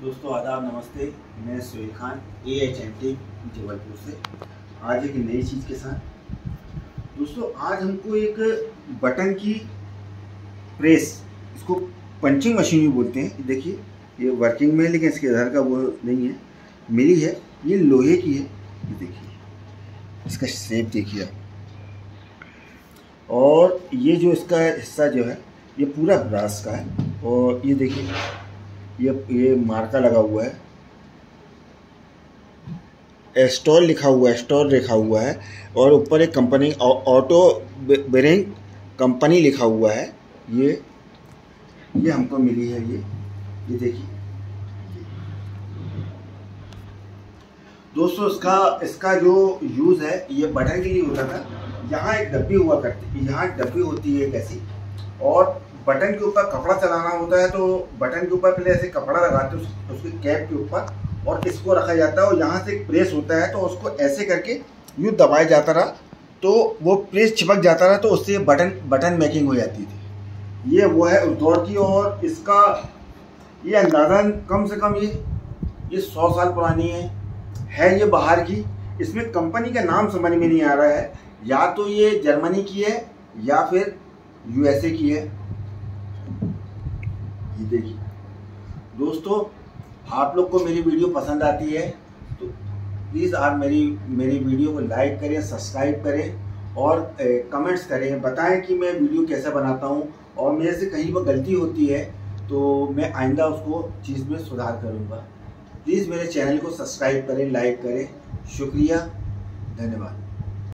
दोस्तों आदाब, नमस्ते। मैं सोहेल खान AHMT जबलपुर से आज एक नई चीज़ के साथ। दोस्तों आज हमको एक बटन की प्रेस, इसको पंचिंग मशीन भी बोलते हैं। देखिए ये वर्किंग में है, लेकिन इसके इधर का वो नहीं है, मिली है। ये लोहे की है। ये देखिए इसका शेप देखिए आप। और ये जो इसका हिस्सा जो है ये पूरा ब्रास का है। और ये देखिए ये मार्का लगा हुआ है, एस्टॉल लिखा हुआ है, एस्टॉल लिखा हुआ है। और ऊपर एक कंपनी ऑटो बेरिंग कंपनी लिखा हुआ है। ये हमको मिली है। ये देखिए दोस्तों, इसका जो यूज़ है ये बटन के लिए होता था। यहाँ एक डब्बी हुआ करती, यहाँ एक डब्बी होती है कैसी, और बटन के ऊपर कपड़ा चलाना होता है तो बटन के ऊपर पहले ऐसे कपड़ा लगाते हैं उसके कैप के ऊपर, और इसको रखा जाता है और यहाँ से एक प्रेस होता है तो उसको ऐसे करके यूँ दबाया जाता रहा तो वो प्रेस चिपक जाता रहा, तो उससे बटन मेकिंग हो जाती थी। ये वो है उस दौर की। और इसका ये अंदाज़न कम से कम ये 100 साल पुरानी है ये बाहर की। इसमें कंपनी का नाम समझ में नहीं आ रहा है, या तो ये जर्मनी की है या फिर USA की है। ये देखिए दोस्तों, आप लोग को मेरी वीडियो पसंद आती है तो प्लीज़ आप मेरी वीडियो को लाइक करें, सब्सक्राइब करें और कमेंट्स करें, बताएं कि मैं वीडियो कैसे बनाता हूं। और मेरे से कहीं पर गलती होती है तो मैं आइंदा उसको चीज़ में सुधार करूंगा। प्लीज़ मेरे चैनल को सब्सक्राइब करें, लाइक करें। शुक्रिया, धन्यवाद।